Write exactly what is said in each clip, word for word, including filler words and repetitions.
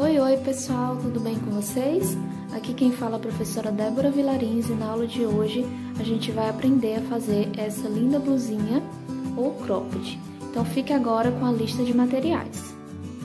Oi, oi pessoal, tudo bem com vocês? Aqui quem fala é a professora Débora Vilarins e na aula de hoje a gente vai aprender a fazer essa linda blusinha ou cropped. Então fique agora com a lista de materiais.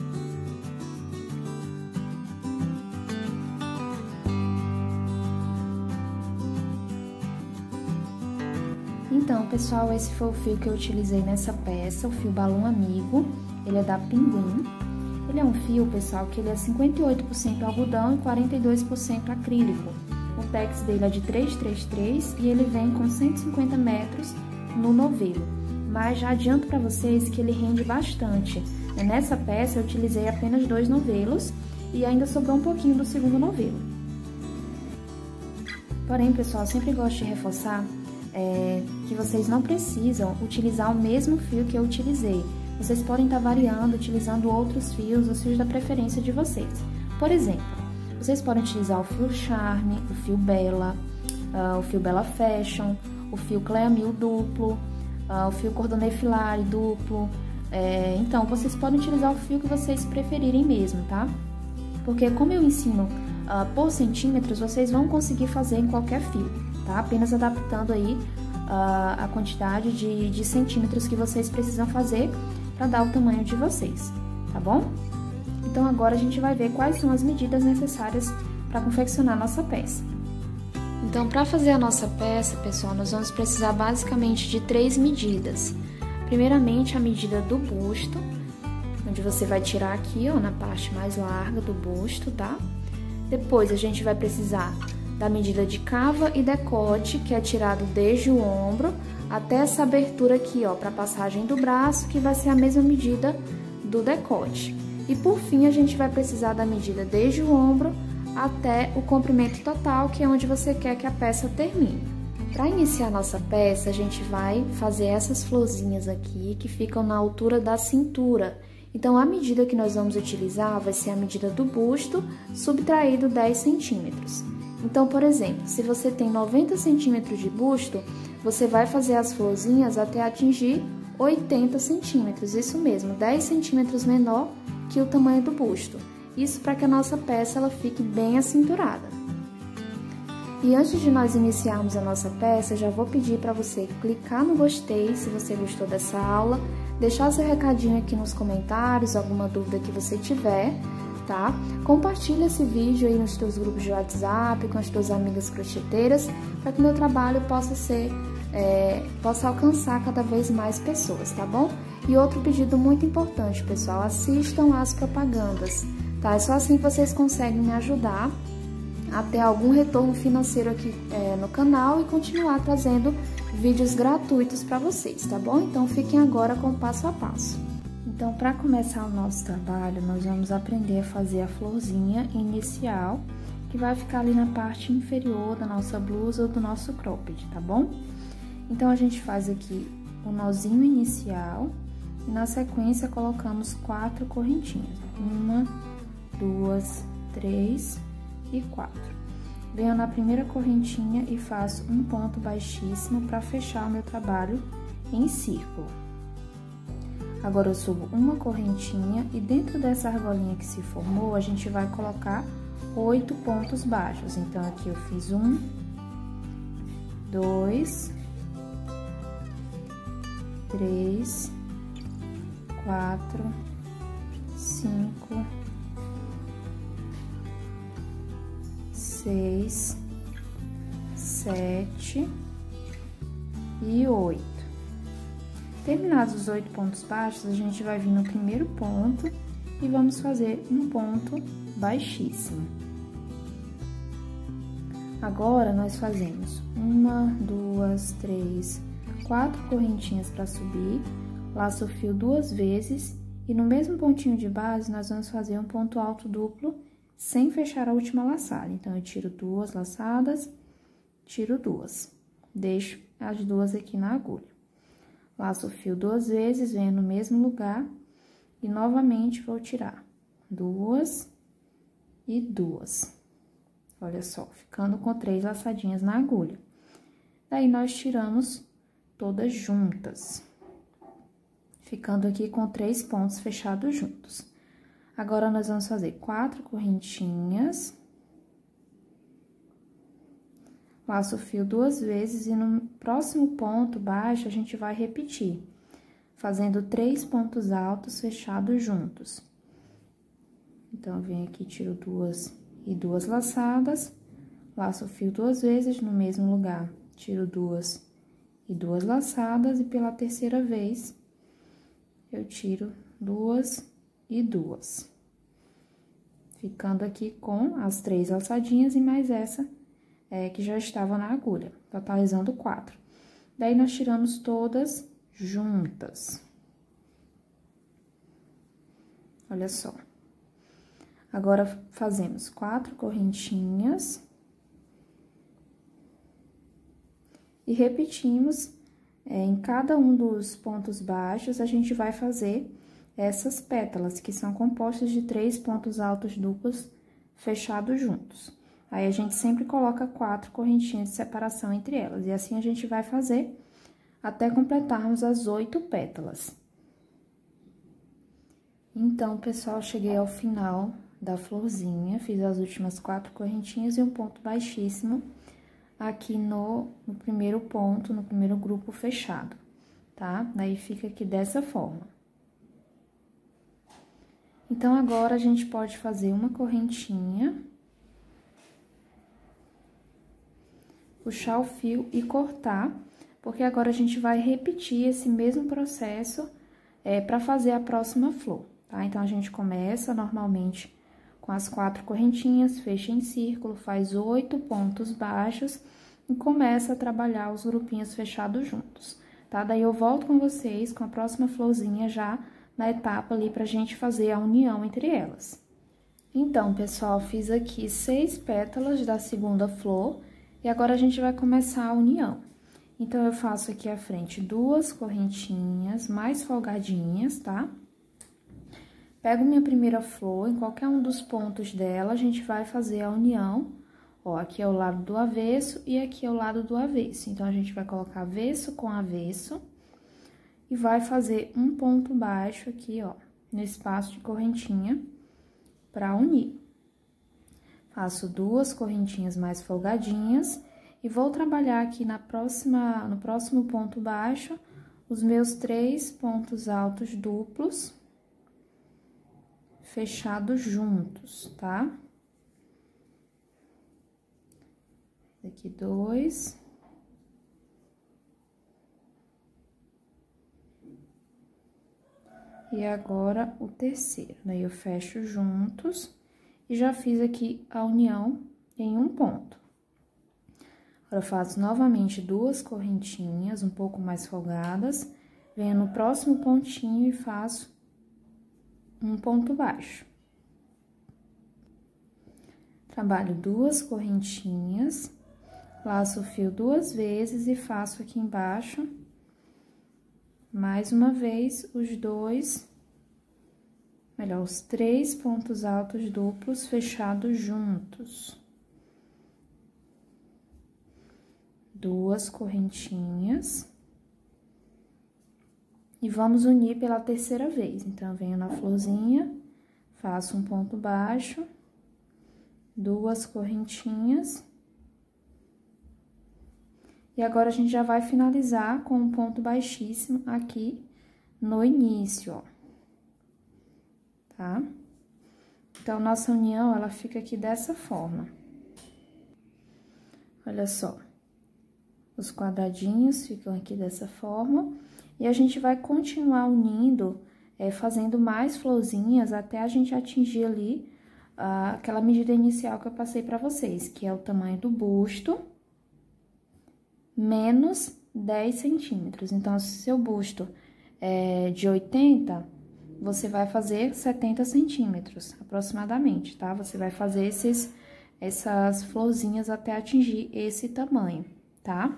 Então pessoal, esse foi o fio que eu utilizei nessa peça, o fio Balão Amigo, ele é da Pinguim. Ele é um fio, pessoal, que ele é cinquenta e oito por cento algodão e quarenta e dois por cento acrílico. O pex dele é de trezentos e trinta e três e ele vem com cento e cinquenta metros no novelo. Mas já adianto para vocês que ele rende bastante. Nessa peça eu utilizei apenas dois novelos e ainda sobrou um pouquinho do segundo novelo. Porém, pessoal, eu sempre gosto de reforçar é, que vocês não precisam utilizar o mesmo fio que eu utilizei. Vocês podem estar variando, utilizando outros fios, os fios da preferência de vocês. Por exemplo, vocês podem utilizar o fio Charme, o fio Bella, uh, o fio Bella Fashion, o fio Clea Mil duplo, uh, o fio Cordonnet Filari duplo. É, então, vocês podem utilizar o fio que vocês preferirem mesmo, tá? Porque como eu ensino uh, por centímetros, vocês vão conseguir fazer em qualquer fio, tá? Apenas adaptando aí uh, a quantidade de, de centímetros que vocês precisam fazer para dar o tamanho de vocês, tá bom? Então, agora a gente vai ver quais são as medidas necessárias para confeccionar a nossa peça. Então, para fazer a nossa peça, pessoal, nós vamos precisar basicamente de três medidas. Primeiramente, a medida do busto, onde você vai tirar aqui, ó, na parte mais larga do busto, tá? Depois, a gente vai precisar da medida de cava e decote, que é tirado desde o ombro até essa abertura aqui, ó, para passagem do braço, que vai ser a mesma medida do decote. E por fim, a gente vai precisar da medida desde o ombro até o comprimento total, que é onde você quer que a peça termine. Para iniciar a nossa peça, a gente vai fazer essas florzinhas aqui, que ficam na altura da cintura. Então, a medida que nós vamos utilizar vai ser a medida do busto, subtraído dez centímetros. Então, por exemplo, se você tem noventa centímetros de busto, você vai fazer as florzinhas até atingir oitenta centímetros, isso mesmo, dez centímetros menor que o tamanho do busto. Isso para que a nossa peça ela fique bem acinturada. E antes de nós iniciarmos a nossa peça, já vou pedir para você clicar no gostei se você gostou dessa aula, deixar seu recadinho aqui nos comentários, alguma dúvida que você tiver, tá? Compartilha esse vídeo aí nos teus grupos de WhatsApp, com as tuas amigas crocheteiras, para que meu trabalho possa ser, é, possa alcançar cada vez mais pessoas, tá bom? E outro pedido muito importante, pessoal, assistam às propagandas, tá? É só assim que vocês conseguem me ajudar a ter algum retorno financeiro aqui é, no canal e continuar trazendo vídeos gratuitos para vocês, tá bom? Então, fiquem agora com o passo a passo. Então, para começar o nosso trabalho, nós vamos aprender a fazer a florzinha inicial, que vai ficar ali na parte inferior da nossa blusa ou do nosso cropped, tá bom? Então, a gente faz aqui o nozinho inicial e na sequência colocamos quatro correntinhas. Uma, duas, três e quatro. Venho na primeira correntinha e faço um ponto baixíssimo para fechar o meu trabalho em círculo. Agora, eu subo uma correntinha e dentro dessa argolinha que se formou, a gente vai colocar oito pontos baixos. Então, aqui eu fiz um, dois, três, quatro, cinco, seis, sete e oito. Terminados os oito pontos baixos, a gente vai vir no primeiro ponto e vamos fazer um ponto baixíssimo. Agora, nós fazemos uma, duas, três, quatro correntinhas para subir, laço o fio duas vezes e no mesmo pontinho de base, nós vamos fazer um ponto alto duplo sem fechar a última laçada. Então, eu tiro duas laçadas, tiro duas, deixo as duas aqui na agulha. Laço o fio duas vezes, venho no mesmo lugar e novamente vou tirar duas e duas. Olha só, ficando com três laçadinhas na agulha. Daí, nós tiramos todas juntas, ficando aqui com três pontos fechados juntos. Agora, nós vamos fazer quatro correntinhas. Laço o fio duas vezes e no próximo ponto baixo, a gente vai repetir, fazendo três pontos altos fechados juntos. Então, eu venho aqui, tiro duas e duas laçadas, laço o fio duas vezes no mesmo lugar, tiro duas e duas laçadas, e pela terceira vez, eu tiro duas e duas. Ficando aqui com as três laçadinhas e mais essa é, que já estava na agulha, totalizando quatro. Daí, nós tiramos todas juntas. Olha só. Agora, fazemos quatro correntinhas. E repetimos, é, em cada um dos pontos baixos, a gente vai fazer essas pétalas, que são compostas de três pontos altos duplos fechados juntos. Aí, a gente sempre coloca quatro correntinhas de separação entre elas, e assim a gente vai fazer até completarmos as oito pétalas. Então, pessoal, cheguei ao final da florzinha, fiz as últimas quatro correntinhas e um ponto baixíssimo aqui no, no primeiro ponto, no primeiro grupo fechado, tá? Daí, fica aqui dessa forma. Então, agora, a gente pode fazer uma correntinha, puxar o fio e cortar, porque agora a gente vai repetir esse mesmo processo é, para fazer a próxima flor, tá? Então, a gente começa normalmente com as quatro correntinhas, fecha em círculo, faz oito pontos baixos e começa a trabalhar os grupinhos fechados juntos, tá? Daí, eu volto com vocês com a próxima florzinha já na etapa ali pra gente fazer a união entre elas. Então, pessoal, fiz aqui seis pétalas da segunda flor. E agora, a gente vai começar a união. Então, eu faço aqui à frente duas correntinhas mais folgadinhas, tá? Pego minha primeira flor, em qualquer um dos pontos dela, a gente vai fazer a união. Ó, aqui é o lado do avesso e aqui é o lado do avesso. Então, a gente vai colocar avesso com avesso e vai fazer um ponto baixo aqui, ó, no espaço de correntinha pra unir. Faço duas correntinhas mais folgadinhas e vou trabalhar aqui na próxima, no próximo ponto baixo, os meus três pontos altos duplos fechados juntos, tá? Aqui dois. E agora, o terceiro. Daí, eu fecho juntos. E já fiz aqui a união em um ponto. Agora, eu faço novamente duas correntinhas, um pouco mais folgadas, venho no próximo pontinho e faço um ponto baixo. Trabalho duas correntinhas, laço o fio duas vezes e faço aqui embaixo, mais uma vez, os dois... Melhor, os três pontos altos duplos fechados juntos. Duas correntinhas. E vamos unir pela terceira vez. Então, eu venho na florzinha, faço um ponto baixo, duas correntinhas. E agora, a gente já vai finalizar com um ponto baixíssimo aqui no início, ó. Tá? Então, nossa união, ela fica aqui dessa forma. Olha só. Os quadradinhos ficam aqui dessa forma. E a gente vai continuar unindo, é, fazendo mais florzinhas até a gente atingir ali ah, aquela medida inicial que eu passei pra vocês, que é o tamanho do busto, menos dez centímetros. Então, se seu busto é de oitenta, você vai fazer setenta centímetros, aproximadamente, tá? Você vai fazer esses, essas florzinhas até atingir esse tamanho, tá?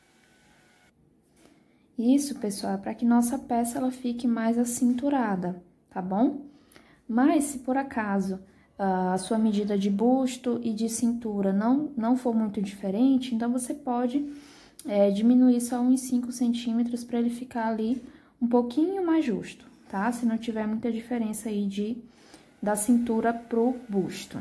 Isso, pessoal, é para que nossa peça, ela fique mais acinturada, tá bom? Mas, se por acaso a sua medida de busto e de cintura não, não for muito diferente, então, você pode é, diminuir só uns cinco centímetros para ele ficar ali um pouquinho mais justo, tá? Se não tiver muita diferença aí de, da cintura pro busto.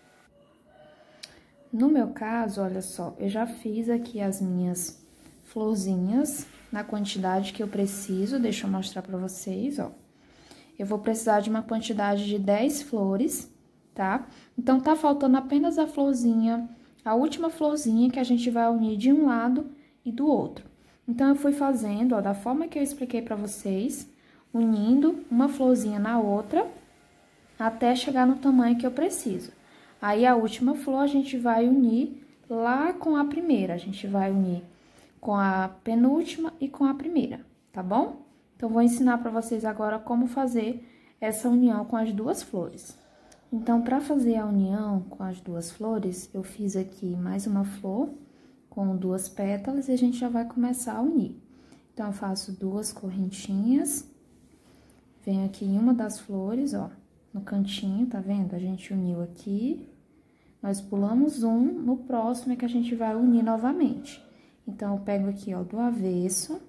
No meu caso, olha só, eu já fiz aqui as minhas florzinhas na quantidade que eu preciso, deixa eu mostrar pra vocês, ó. Eu vou precisar de uma quantidade de dez flores, tá? Então, tá faltando apenas a florzinha, a última florzinha que a gente vai unir de um lado e do outro. Então, eu fui fazendo, ó, da forma que eu expliquei pra vocês, unindo uma florzinha na outra, até chegar no tamanho que eu preciso. Aí, a última flor, a gente vai unir lá com a primeira. A gente vai unir com a penúltima e com a primeira, tá bom? Então, vou ensinar pra vocês agora como fazer essa união com as duas flores. Então, pra fazer a união com as duas flores, eu fiz aqui mais uma flor com duas pétalas e a gente já vai começar a unir. Então, eu faço duas correntinhas, venho aqui em uma das flores, ó. No cantinho, tá vendo? A gente uniu aqui, nós pulamos um, no próximo é que a gente vai unir novamente. Então, eu pego aqui, ó, do avesso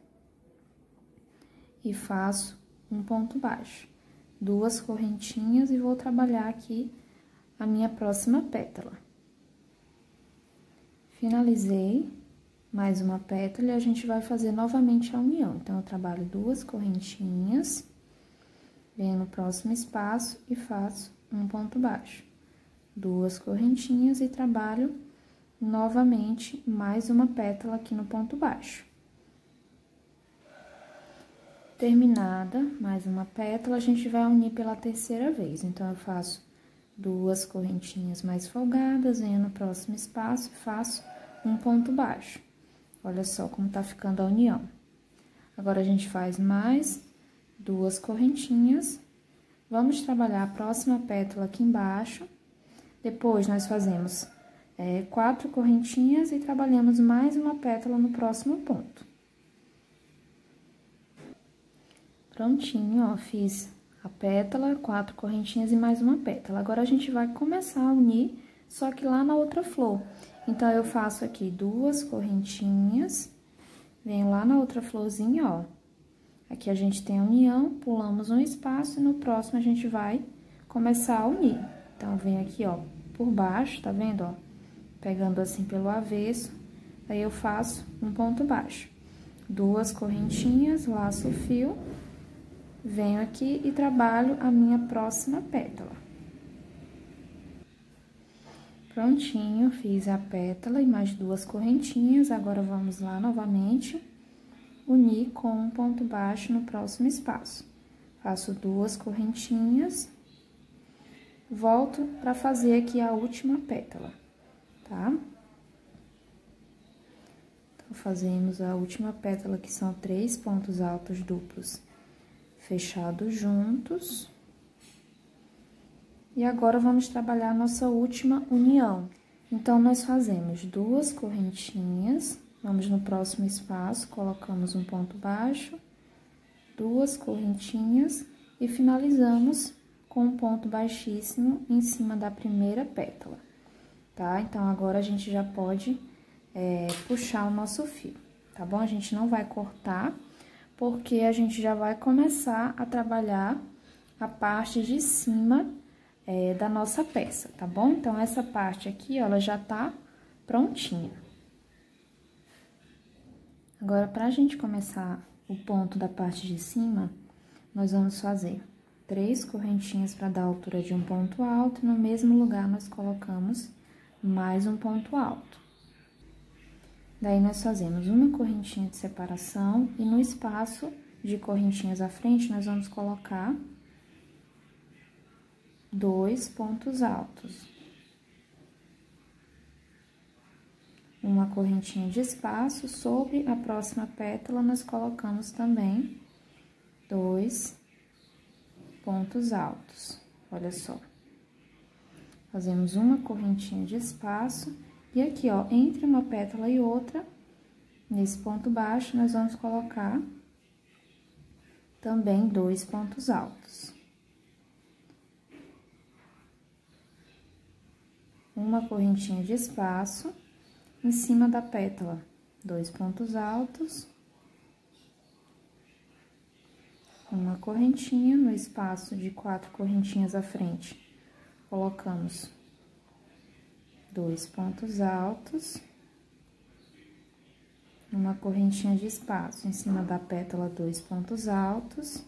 e faço um ponto baixo. Duas correntinhas e vou trabalhar aqui a minha próxima pétala. Finalizei, mais uma pétala e a gente vai fazer novamente a união. Então, eu trabalho duas correntinhas. Venho no próximo espaço e faço um ponto baixo. Duas correntinhas e trabalho novamente mais uma pétala aqui no ponto baixo. Terminada, mais uma pétala, a gente vai unir pela terceira vez. Então, eu faço duas correntinhas mais folgadas, venho no próximo espaço e faço um ponto baixo. Olha só como tá ficando a união. Agora, a gente faz mais duas correntinhas, vamos trabalhar a próxima pétala aqui embaixo, depois nós fazemos é, quatro correntinhas e trabalhamos mais uma pétala no próximo ponto. Prontinho, ó, fiz a pétala, quatro correntinhas e mais uma pétala. Agora, a gente vai começar a unir, só que lá na outra flor. Então, eu faço aqui duas correntinhas, venho lá na outra florzinha, ó. Aqui a gente tem a união, pulamos um espaço e no próximo a gente vai começar a unir. Então, venho aqui, ó, por baixo, tá vendo, ó? Pegando assim pelo avesso, aí eu faço um ponto baixo. Duas correntinhas, laço o fio, venho aqui e trabalho a minha próxima pétala. Prontinho, fiz a pétala e mais duas correntinhas, agora vamos lá novamente unir com um ponto baixo no próximo espaço. Faço duas correntinhas, volto para fazer aqui a última pétala, tá? Então, fazemos a última pétala, que são três pontos altos duplos fechados juntos. E agora, vamos trabalhar a nossa última união. Então, nós fazemos duas correntinhas. Vamos no próximo espaço, colocamos um ponto baixo, duas correntinhas e finalizamos com um ponto baixíssimo em cima da primeira pétala, tá? Então, agora a gente já pode é, puxar o nosso fio, tá bom? A gente não vai cortar, porque a gente já vai começar a trabalhar a parte de cima é, da nossa peça, tá bom? Então, essa parte aqui, ó, ela já tá prontinha. Agora, pra gente começar o ponto da parte de cima, nós vamos fazer três correntinhas para dar a altura de um ponto alto, e no mesmo lugar nós colocamos mais um ponto alto. Daí, nós fazemos uma correntinha de separação e no espaço de correntinhas à frente, nós vamos colocar dois pontos altos. Uma correntinha de espaço, sobre a próxima pétala, nós colocamos também dois pontos altos. Olha só. Fazemos uma correntinha de espaço, e aqui, ó, entre uma pétala e outra, nesse ponto baixo, nós vamos colocar também dois pontos altos. Uma correntinha de espaço em cima da pétala, dois pontos altos. uma correntinha, no espaço de quatro correntinhas à frente, colocamos dois pontos altos, uma correntinha de espaço em cima da pétala, dois pontos altos,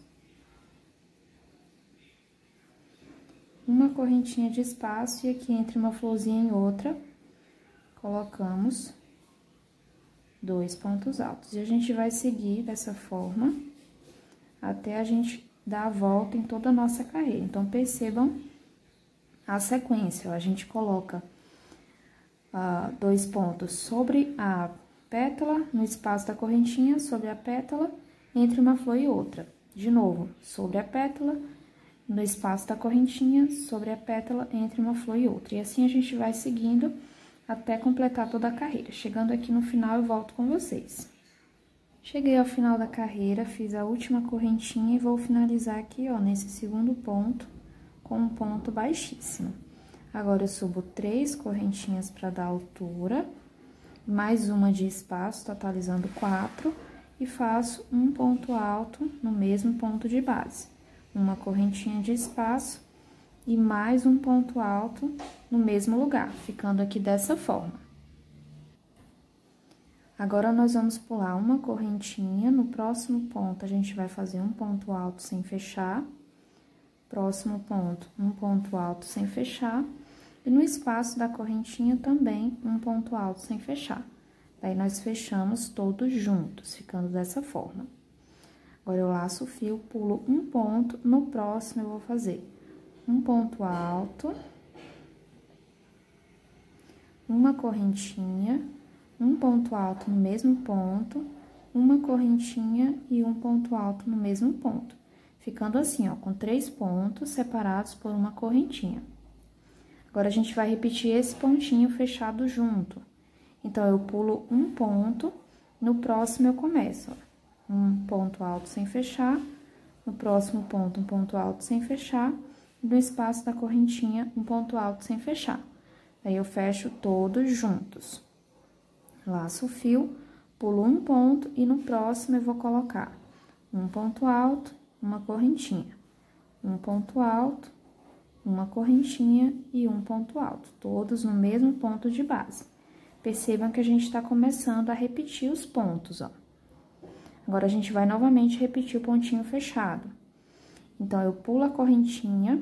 uma correntinha de espaço, e aqui entre uma florzinha e outra, colocamos dois pontos altos. E a gente vai seguir dessa forma até a gente dar a volta em toda a nossa carreira. Então, percebam a sequência, ó, a gente coloca uh, dois pontos sobre a pétala, no espaço da correntinha, sobre a pétala, entre uma flor e outra. De novo, sobre a pétala, no espaço da correntinha, sobre a pétala, entre uma flor e outra. E assim a gente vai seguindo até completar toda a carreira. Chegando aqui no final, eu volto com vocês. Cheguei ao final da carreira, fiz a última correntinha e vou finalizar aqui, ó, nesse segundo ponto, com um ponto baixíssimo. Agora, eu subo três correntinhas para dar altura, mais uma de espaço, totalizando quatro, e faço um ponto alto no mesmo ponto de base. Uma correntinha de espaço e mais um ponto alto no mesmo lugar, ficando aqui dessa forma. Agora, nós vamos pular uma correntinha, no próximo ponto a gente vai fazer um ponto alto sem fechar, próximo ponto, um ponto alto sem fechar, e no espaço da correntinha também um ponto alto sem fechar. Daí, nós fechamos todos juntos, ficando dessa forma. Agora, eu laço o fio, pulo um ponto, no próximo eu vou fazer um ponto alto, uma correntinha, um ponto alto no mesmo ponto, uma correntinha e um ponto alto no mesmo ponto, ficando assim, ó, com três pontos separados por uma correntinha. Agora, a gente vai repetir esse pontinho fechado junto. Então, eu pulo um ponto, no próximo eu começo, ó, um ponto alto sem fechar, no próximo ponto, um ponto alto sem fechar, e no espaço da correntinha, um ponto alto sem fechar. Aí, eu fecho todos juntos. Laço o fio, pulo um ponto e no próximo eu vou colocar um ponto alto, uma correntinha, um ponto alto, uma correntinha e um ponto alto, todos no mesmo ponto de base. Percebam que a gente tá começando a repetir os pontos, ó. Agora, a gente vai novamente repetir o pontinho fechado. Então, eu pulo a correntinha,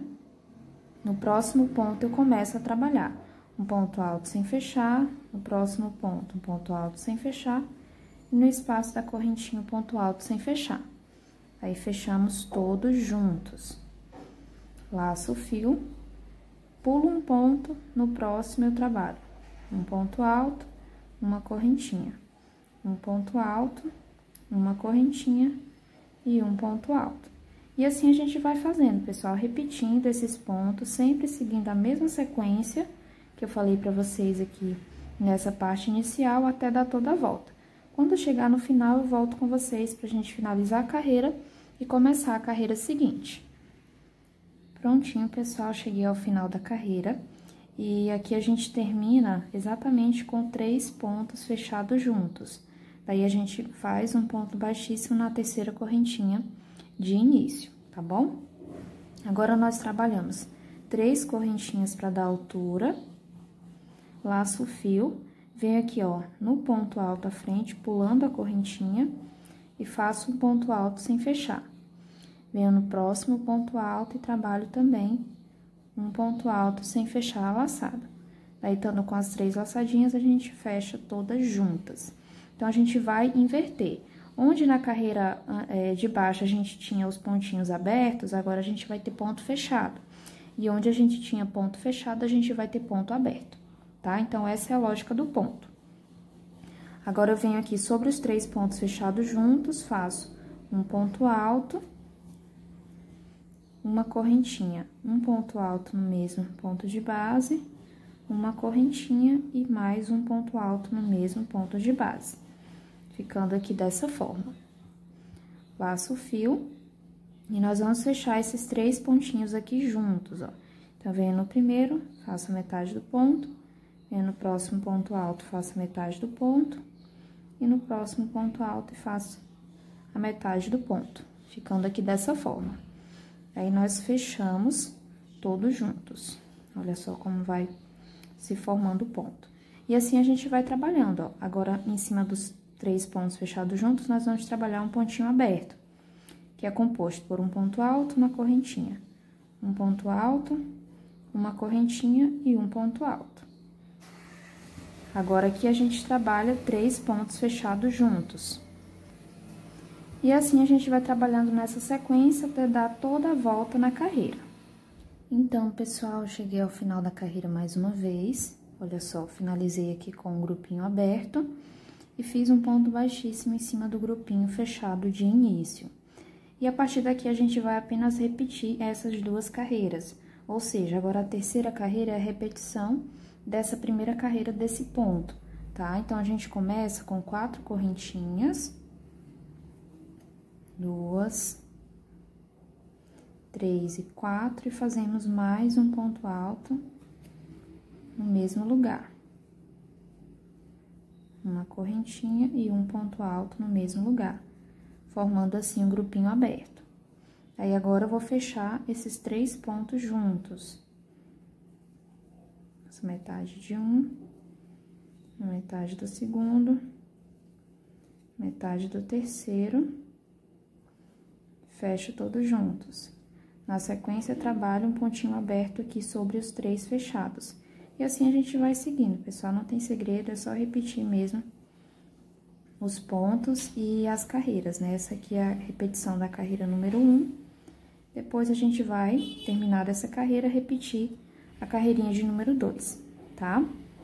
no próximo ponto eu começo a trabalhar. Um ponto alto sem fechar, no próximo ponto, um ponto alto sem fechar, e no espaço da correntinha, um ponto alto sem fechar. Aí, fechamos todos juntos. Laço o fio, pulo um ponto, no próximo eu trabalho. Um ponto alto, uma correntinha, um ponto alto, uma correntinha e um ponto alto. E assim a gente vai fazendo, pessoal, repetindo esses pontos, sempre seguindo a mesma sequência que eu falei pra vocês aqui nessa parte inicial, até dar toda a volta. Quando chegar no final, eu volto com vocês pra gente finalizar a carreira e começar a carreira seguinte. Prontinho, pessoal, cheguei ao final da carreira. E aqui a gente termina exatamente com três pontos fechados juntos. Daí, a gente faz um ponto baixíssimo na terceira correntinha de início, tá bom? Agora, nós trabalhamos três correntinhas para dar altura, laço o fio, venho aqui, ó, no ponto alto à frente, pulando a correntinha e faço um ponto alto sem fechar. Venho no próximo ponto alto e trabalho também um ponto alto sem fechar a laçada. Daí, estando com as três laçadinhas, a gente fecha todas juntas. Então, a gente vai inverter. Onde na carreira é, de baixo a gente tinha os pontinhos abertos, agora a gente vai ter ponto fechado. E onde a gente tinha ponto fechado, a gente vai ter ponto aberto, tá? Então, essa é a lógica do ponto. Agora, eu venho aqui sobre os três pontos fechados juntos, faço um ponto alto, uma correntinha, um ponto alto no mesmo ponto de base, uma correntinha e mais um ponto alto no mesmo ponto de base, ficando aqui dessa forma. Laço o fio e nós vamos fechar esses três pontinhos aqui juntos, ó. Então, venho no primeiro, faço a metade do ponto, venho no próximo ponto alto, faço a metade do ponto, e no próximo ponto alto, faço a metade do ponto. ficando aqui dessa forma. Aí, nós fechamos todos juntos. Olha só como vai se formando o ponto. E assim a gente vai trabalhando, ó. Agora, em cima dos três pontos fechados juntos, nós vamos trabalhar um pontinho aberto, que é composto por um ponto alto na correntinha. Um ponto alto, uma correntinha e um ponto alto. Agora, aqui a gente trabalha três pontos fechados juntos. E assim a gente vai trabalhando nessa sequência até dar toda a volta na carreira. Então, pessoal, cheguei ao final da carreira mais uma vez. Olha só, finalizei aqui com um grupinho aberto e fiz um ponto baixíssimo em cima do grupinho fechado de início. E a partir daqui a gente vai apenas repetir essas duas carreiras. Ou seja, agora a terceira carreira é a repetição dessa primeira carreira desse ponto, tá? Então, a gente começa com quatro correntinhas. Duas, três e quatro, e fazemos mais um ponto alto no mesmo lugar. Uma correntinha e um ponto alto no mesmo lugar, formando assim um grupinho aberto. Aí, agora, eu vou fechar esses três pontos juntos. Essa metade de um, metade do segundo, metade do terceiro. Fecho todos juntos. Na sequência, trabalho um pontinho aberto aqui sobre os três fechados. E assim a gente vai seguindo, pessoal, não tem segredo, é só repetir mesmo os pontos e as carreiras, né? Essa aqui é a repetição da carreira número um. Depois, a gente vai terminar essa carreira, repetir a carreirinha de número dois, tá?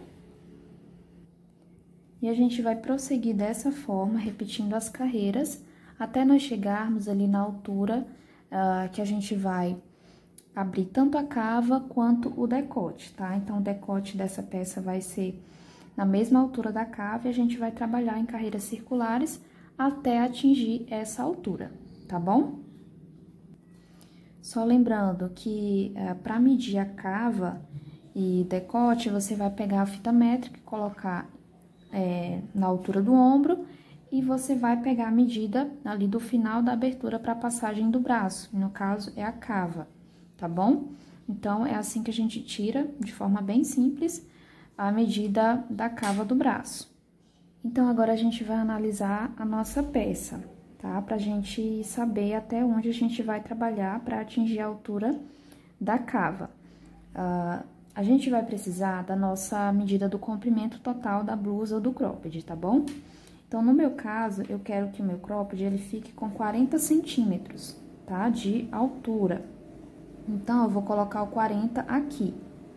E a gente vai prosseguir dessa forma, repetindo as carreiras, até nós chegarmos ali na altura uh, que a gente vai abrir tanto a cava quanto o decote, tá? Então, o decote dessa peça vai ser na mesma altura da cava e a gente vai trabalhar em carreiras circulares até atingir essa altura, tá bom? Só lembrando que uh, para medir a cava e decote, você vai pegar a fita métrica e colocar é, na altura do ombro, e você vai pegar a medida ali do final da abertura para a passagem do braço, no caso é a cava, tá bom? Então, é assim que a gente tira, de forma bem simples, a medida da cava do braço. Então, agora a gente vai analisar a nossa peça, tá? Pra gente saber até onde a gente vai trabalhar para atingir a altura da cava. Uh, a gente vai precisar da nossa medida do comprimento total da blusa ou do cropped, tá bom? Então, no meu caso, eu quero que o meu cropped, ele fique com quarenta centímetros, tá? De altura. Então, eu vou colocar o quarenta aqui.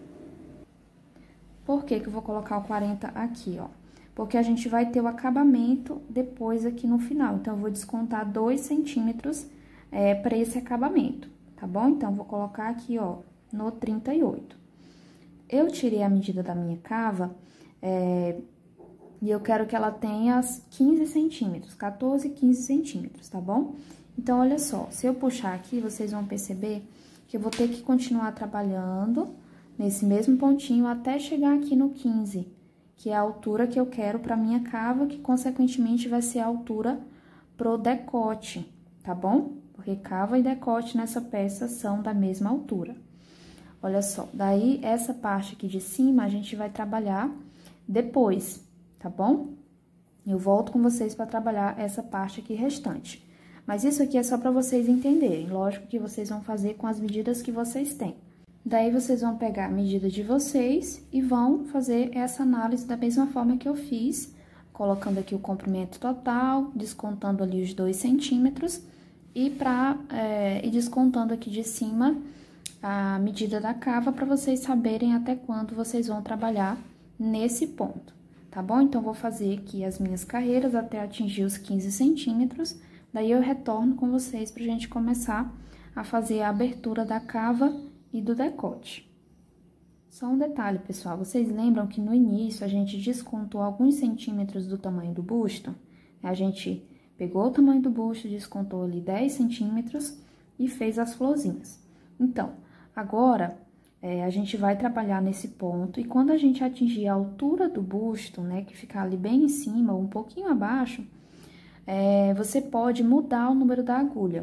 Por que que eu vou colocar o quarenta aqui, ó? Porque a gente vai ter o acabamento depois aqui no final. Então, eu vou descontar dois centímetros é, para esse acabamento, tá bom? Então, eu vou colocar aqui, ó, no trinta e oito. Eu tirei a medida da minha cava, é... e eu quero que ela tenha quinze centímetros, quatorze, quinze centímetros, tá bom? Então, olha só, se eu puxar aqui, vocês vão perceber que eu vou ter que continuar trabalhando nesse mesmo pontinho até chegar aqui no quinze, que é a altura que eu quero pra minha cava, que consequentemente vai ser a altura pro decote, tá bom? Porque cava e decote nessa peça são da mesma altura. Olha só, daí essa parte aqui de cima a gente vai trabalhar depois, tá bom? Eu volto com vocês para trabalhar essa parte aqui restante. Mas isso aqui é só para vocês entenderem. Lógico que vocês vão fazer com as medidas que vocês têm. Daí, vocês vão pegar a medida de vocês e vão fazer essa análise da mesma forma que eu fiz, colocando aqui o comprimento total, descontando ali os dois centímetros e pra, é, e descontando aqui de cima a medida da cava para vocês saberem até quando vocês vão trabalhar nesse ponto. Tá bom? Então, vou fazer aqui as minhas carreiras até atingir os quinze centímetros, daí eu retorno com vocês pra gente começar a fazer a abertura da cava e do decote. Só um detalhe, pessoal, vocês lembram que no início a gente descontou alguns centímetros do tamanho do busto? A gente pegou o tamanho do busto, descontou ali dez centímetros e fez as florzinhas. Então, agora... É, a gente vai trabalhar nesse ponto, e quando a gente atingir a altura do busto, né, que ficar ali bem em cima ou um pouquinho abaixo, é, você pode mudar o número da agulha,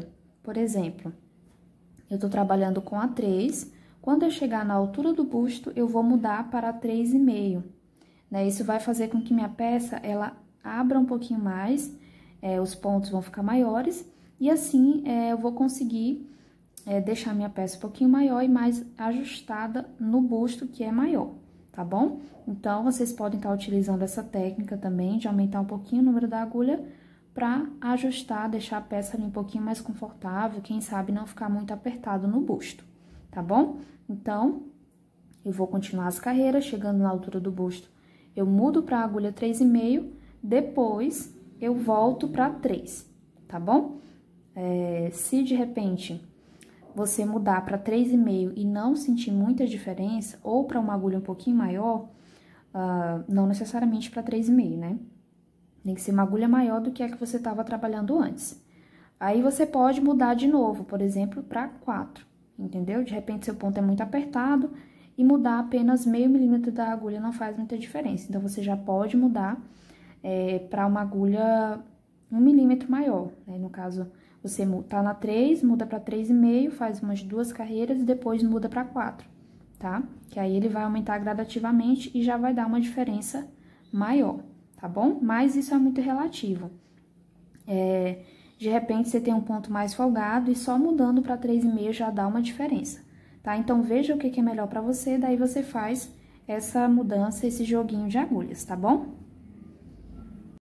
Por exemplo, eu tô trabalhando com a três, quando eu chegar na altura do busto, eu vou mudar para três e meio, né? Isso vai fazer com que minha peça, ela abra um pouquinho mais, é, os pontos vão ficar maiores, e assim, é, eu vou conseguir é, deixar minha peça um pouquinho maior e mais ajustada no busto, que é maior, tá bom? Então, vocês podem estar utilizando essa técnica também, de aumentar um pouquinho o número da agulha, para ajustar, deixar a peça ali um pouquinho mais confortável, quem sabe não ficar muito apertado no busto, tá bom? Então, eu vou continuar as carreiras, chegando na altura do busto, eu mudo para a agulha três e meio, depois eu volto para três, tá bom? É, se de repente você mudar para três e meio e não sentir muita diferença, ou para uma agulha um pouquinho maior, uh, não necessariamente para três e meio, né? Tem que ser uma agulha maior do que a que você estava trabalhando antes. Aí, você pode mudar de novo, por exemplo, para quatro, entendeu? De repente, seu ponto é muito apertado e mudar apenas meio milímetro da agulha não faz muita diferença. Então, você já pode mudar é, para uma agulha um milímetro maior, né? No caso, você tá na três, muda para três e meio, faz umas duas carreiras e depois muda para quatro, tá? Que aí ele vai aumentar gradativamente e já vai dar uma diferença maior, tá bom? Mas isso é muito relativo. É, de repente, você tem um ponto mais folgado e só mudando para três e meio já dá uma diferença, tá? Então, veja o que é melhor para você, daí você faz essa mudança, esse joguinho de agulhas, tá bom?